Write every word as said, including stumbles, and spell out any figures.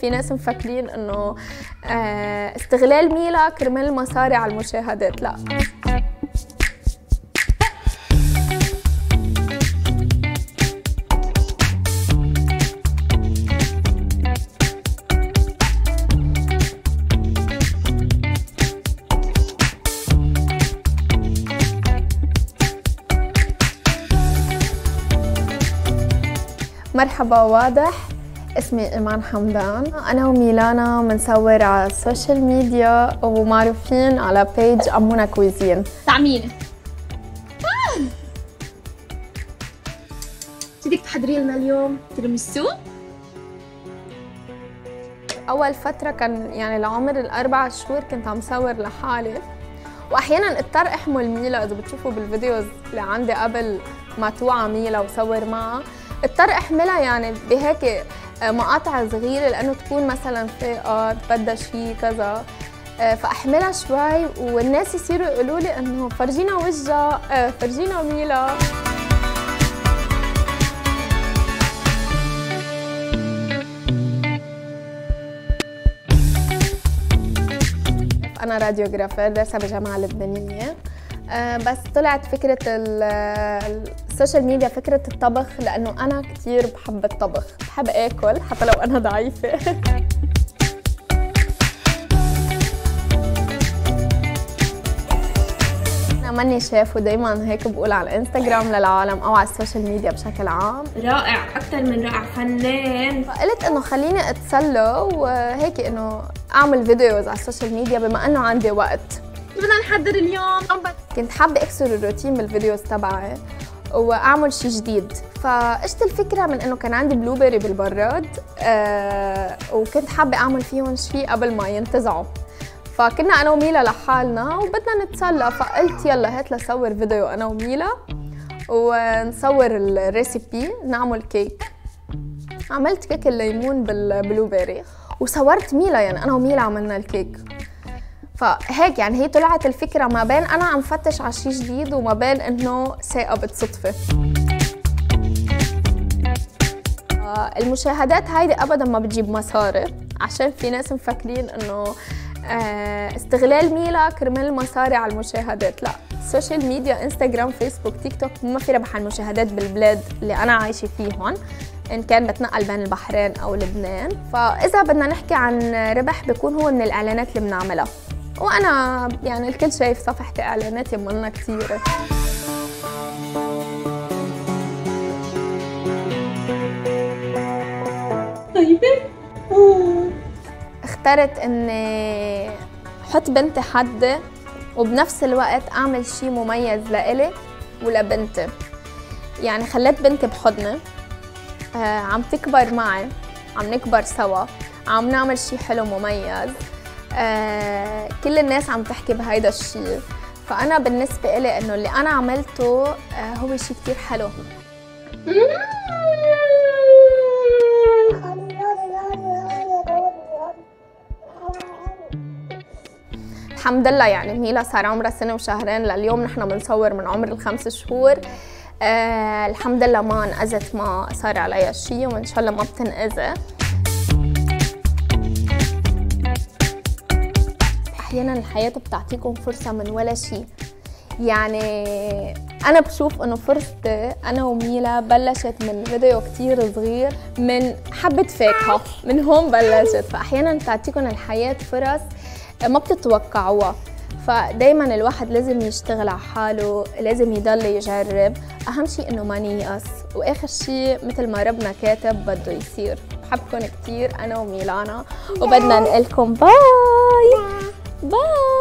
في ناس مفكرين انه استغلال ميلا كرمال المصاري على المشاهدات. لا، مرحبا. واضح، اسمي إيمان حمدان. أنا وميلانا بنصور على السوشيال ميديا ومعروفين على بيج أمونا كويزين. تعميني بدك تحضري لنا اليوم تيراميسو؟ أول فترة كان يعني لعمر الأربع شهور كنت عم صور لحالي، وأحياناً اضطر أحمل ميلا. إذا بتشوفوا بالفيديوز اللي عندي قبل ما توعى ميلا وصور معها، اضطر احملها يعني بهيك مقاطع صغيره لانه تكون مثلا فائت بدها شيء كذا، فاحملها شوي والناس يصيروا يقولوا لي انه فرجينا وجهها، فرجينا ميلا. انا راديوغرافر دارسه بجامعه لبنانيه، بس طلعت فكرة السوشيال ميديا فكرة الطبخ لأنه أنا كتير بحب الطبخ، بحب آكل حتى لو أنا ضعيفة. أنا ماني شيف ودايما هيك بقول على الانستغرام للعالم أو على السوشيال ميديا بشكل عام. رائع، أكثر من رائع، فنان. فقلت إنه خليني أتسلى وهيك إنه أعمل فيديوز على السوشيال ميديا بما إنه عندي وقت. بدنا نحضر اليوم. كنت حابة أكسر الروتين بالفيديوز تبعي وأعمل شيء جديد، فاجت الفكرة من إنه كان عندي بلوبيري بالبراد آه وكنت حابة أعمل فيهم شيء قبل ما ينتزعوا، فكنا أنا وميلا لحالنا وبدنا نتسلى، فقلت يلا هات لصور فيديو أنا وميلا ونصور الريسيبي نعمل كيك. عملت كيك الليمون بالبلوبيري وصورت ميلا، يعني أنا وميلا عملنا الكيك. فهيك يعني هي طلعت الفكرة ما بين أنا عم فتش على شيء جديد وما بين إنه ثاقبت صدفة. المشاهدات هيدي أبداً ما بتجيب مصاري، عشان في ناس مفكرين إنه استغلال ميلا كرمال المصاري على المشاهدات. لا، السوشيال ميديا انستغرام فيسبوك تيك توك ما في ربح على المشاهدات بالبلاد اللي أنا عايشة فيهن، إن كان بتنقل بين البحرين أو لبنان. فإذا بدنا نحكي عن ربح بيكون هو من الإعلانات اللي بنعملها، وأنا يعني الكل شايف صفحتي إعلانات يمنا كتيرة. طيبة؟ اخترت إني حط بنتي حدي وبنفس الوقت أعمل شيء مميز لإلي ولبنتي. يعني خليت بنتي بحضني، آه عم تكبر معي، عم نكبر سوا، عم نعمل شيء حلو مميز. آه كل الناس عم تحكي بهيدا الشيء، فأنا بالنسبة إلي إنه اللي أنا عملته آه هو شيء كتير حلو. الحمد لله يعني ميلا صار عمرها سنة وشهرين لليوم، نحن بنصور من عمر الخمس شهور. آه الحمد لله ما انأذت، ما صار عليها شيء، وإن شاء الله ما بتنأذى. أحياناً الحياة بتعطيكم فرصة من ولا شيء. يعني أنا بشوف إنه فرصتي أنا وميلا بلشت من فيديو كتير صغير، من حبة فاكهة، من هون بلشت. فأحياناً بتعطيكم الحياة فرص ما بتتوقعوها، فدايما الواحد لازم يشتغل على حاله، لازم يضل يجرب. أهم شيء إنه ما نيأس، وآخر شيء مثل ما ربنا كاتب بده يصير. بحبكم كتير أنا وميلانا، وبدنا نقلكم باي باي.